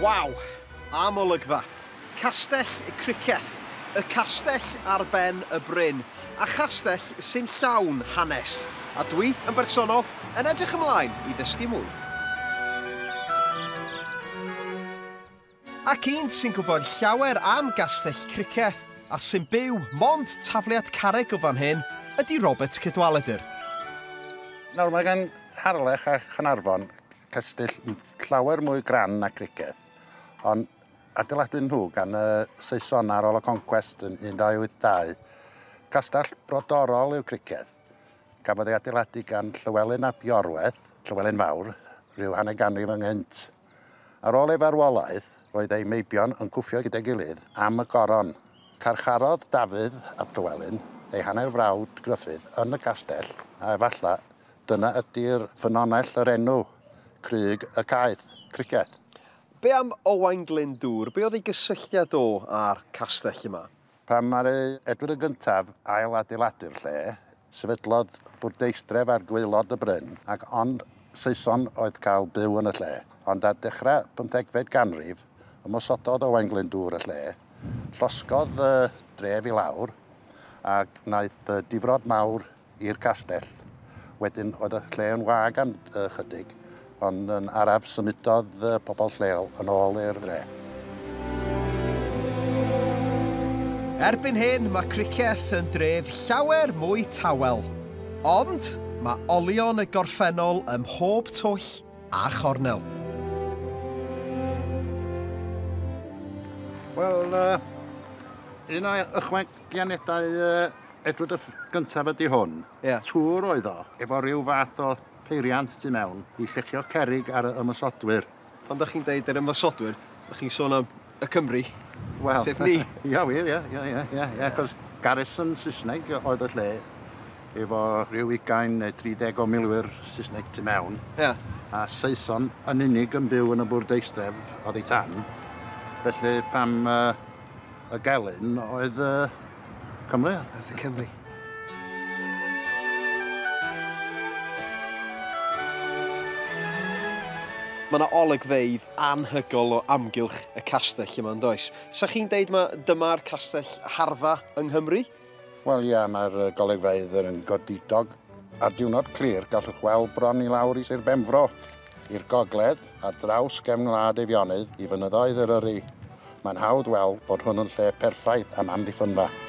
Waw, am olygfa. Castell y criceth, y castell ar ben y bryn, a chastell sy'n llawn hanes. A dwi, yn bersonol, yn edrych ymlaen i ddysgu mwy. Ac un sy'n gwybod llawer am gastell criceth a sy'n byw mond tafliad carreg o fan hyn ydy Robert Cadwaladr. Nawr, mae gan Harlech a Chanarfon castell llawer mwy gran na criceth, ond adeiladwyd nhw gan y Saeson ar ôl y Conquest yn 1282. Castell brodorol yw criceth. Gafodd ei adeiladu gan Llywelyn ap Iorwerth, Llywelyn Fawr, rhyw hanner ganrif ynghynt. Ar ôl ei farwolaeth, roedd ei meibion yn cwffio gyda'i gilydd am y goron. Carcharodd Dafydd ap Llywelyn ei hanner frawd Gruffydd yn y castell, a efallai dyna ydy'r ffynonell yr enw, Crug y Caeth, criceth. Be am Owain Glyndŵr? Be oedd ei gysylltiad o ar castell yma? Pan mae'r Edward y Gyntaf ail adeiladu'r lle, sefydlodd bwrdeistref ar gwaelod y bryn, ac ond Saeson oedd cael byw yn y lle. Ond ar dechrau 15fed ganrif, ymosododd Owain Glyndŵr y lle, llosgodd y dref i lawr, ac wnaeth difrod mawr i'r castell. Wedyn oedd y lle yn wag am chydig, ond yn araf symudodd pobl lleol yn ôl i'r dre. Erbyn hyn, mae criceth yn dref llawer mwy tawel. Ond mae olion y gorffennol ym mhob twll a chornel. Wel, un o'i ychwanegau Edward y Gyntaf ydy hwn. Ie. Tŵr oedd o, efo rhyw fath o peiriant tu mewn i llechio cerrig ar y ymysodwyr. Pan da chi'n deud yr ymosodwyr, da chi'n sôn am y Cymru, Wel, sef ni. Ia, wir, ia. Cos garrison Saesneg oedd y lle, efo rhyw 20 neu 30 o milwyr Saesneg tu mewn. Ie. A Saeson yn unig yn byw yn y bwrdeistref oedd ei tan. Felly pam y gelyn oedd Cymru. Oedd y Cymru. Mae yna olygfeydd anhygol o amgylch y castell yma yn does. Sa chi'n deud dyma'r castell hardda yng Nghymru? Wel ia, mae'r golygfeydd yn godidog. Ar diwrnod clir gallwch weld bron i lawr i Sir Benfro, i'r gogledd, ar draws gefn wlad Eifionydd i fynyddoedd yr Yrru. Mae'n hawdd weld bod hwn yn lle perffaith am amddiffynfa.